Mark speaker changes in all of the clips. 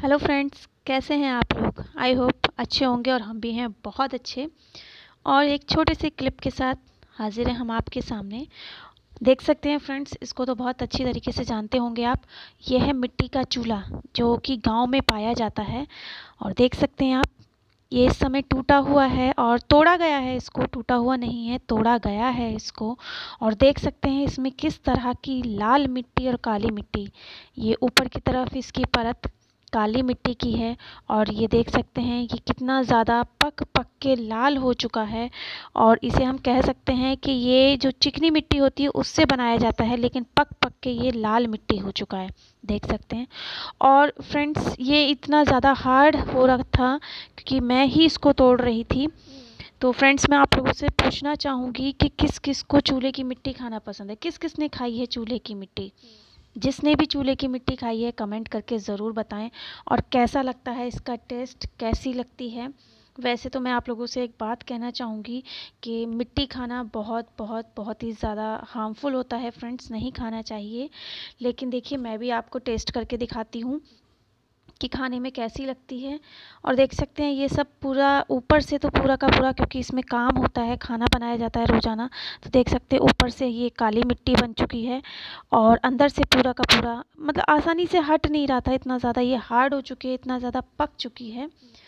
Speaker 1: Hello friends, कैसे हैं आप लोग। आई होप अच्छे होंगे और हम भी हैं बहुत अच्छे। और एक छोटे से क्लिप के साथ हाजिर हैं हम आपके सामने। देख सकते हैं फ्रेंड्स, इसको तो बहुत अच्छी तरीके से जानते होंगे आप। ये है मिट्टी का चूल्हा जो कि गांव में पाया जाता है। और देख सकते हैं आप, ये इस समय टूटा हुआ है और तोड़ा गया है। इसको टूटा हुआ नहीं है, तोड़ा गया है इसको। और देख सकते हैं इसमें किस तरह की लाल मिट्टी और काली मिट्टी, ये ऊपर की तरफ इसकी परत काली मिट्टी की है। और ये देख सकते हैं कि कितना ज़्यादा पक पक के लाल हो चुका है। और इसे हम कह सकते हैं कि ये जो चिकनी मिट्टी होती है उससे बनाया जाता है, लेकिन पक पक के ये लाल मिट्टी हो चुका है, देख सकते हैं। और फ्रेंड्स, ये इतना ज़्यादा हार्ड हो रहा था क्योंकि मैं ही इसको तोड़ रही थी। तो फ्रेंड्स, मैं आप लोगों से पूछना चाहूँगी कि किस किस को चूल्हे की मिट्टी खाना पसंद है, किस किस ने खाई है चूल्हे की मिट्टी। जिसने भी चूल्हे की मिट्टी खाई है कमेंट करके ज़रूर बताएं। और कैसा लगता है इसका टेस्ट, कैसी लगती है। वैसे तो मैं आप लोगों से एक बात कहना चाहूँगी कि मिट्टी खाना बहुत बहुत बहुत ही ज़्यादा हार्मफुल होता है फ्रेंड्स, नहीं खाना चाहिए। लेकिन देखिए, मैं भी आपको टेस्ट करके दिखाती हूँ कि खाने में कैसी लगती है। और देख सकते हैं ये सब पूरा ऊपर से तो पूरा का पूरा, क्योंकि इसमें काम होता है, खाना बनाया जाता है रोज़ाना। तो देख सकते हैं ऊपर से ये काली मिट्टी बन चुकी है और अंदर से पूरा का पूरा मतलब आसानी से हट नहीं रहा था, इतना ज़्यादा ये हार्ड हो चुकी है, इतना ज़्यादा पक चुकी है।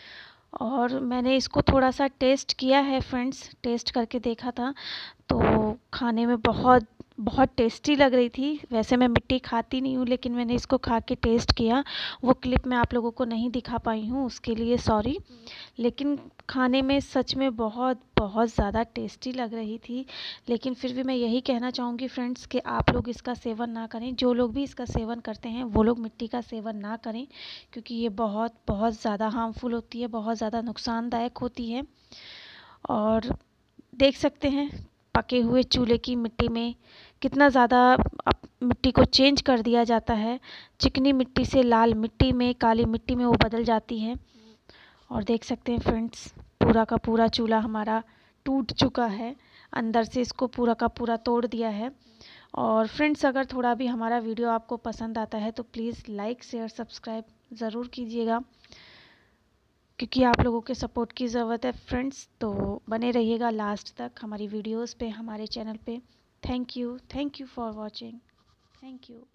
Speaker 1: और मैंने इसको थोड़ा सा टेस्ट किया है फ्रेंड्स, टेस्ट करके देखा था तो खाने में बहुत बहुत टेस्टी लग रही थी। वैसे मैं मिट्टी खाती नहीं हूँ, लेकिन मैंने इसको खा के टेस्ट किया। वो क्लिप मैं आप लोगों को नहीं दिखा पाई हूँ, उसके लिए सॉरी। लेकिन खाने में सच में बहुत बहुत ज़्यादा टेस्टी लग रही थी। लेकिन फिर भी मैं यही कहना चाहूँगी फ्रेंड्स कि आप लोग इसका सेवन ना करें। जो लोग भी इसका सेवन करते हैं वो लोग मिट्टी का सेवन ना करें, क्योंकि ये बहुत बहुत ज़्यादा हार्मफुल होती है, बहुत ज़्यादा नुकसानदायक होती है। और देख सकते हैं पके हुए चूल्हे की मिट्टी में कितना ज़्यादा मिट्टी को चेंज कर दिया जाता है। चिकनी मिट्टी से लाल मिट्टी में, काली मिट्टी में वो बदल जाती है। और देख सकते हैं फ्रेंड्स, पूरा का पूरा चूल्हा हमारा टूट चुका है, अंदर से इसको पूरा का पूरा तोड़ दिया है। और फ्रेंड्स, अगर थोड़ा भी हमारा वीडियो आपको पसंद आता है तो प्लीज़ लाइक शेयर सब्सक्राइब ज़रूर कीजिएगा, क्योंकि आप लोगों के सपोर्ट की ज़रूरत है फ्रेंड्स। तो बने रहिएगा लास्ट तक हमारी वीडियोस पे, हमारे चैनल पे। Thank you for watching. Thank you.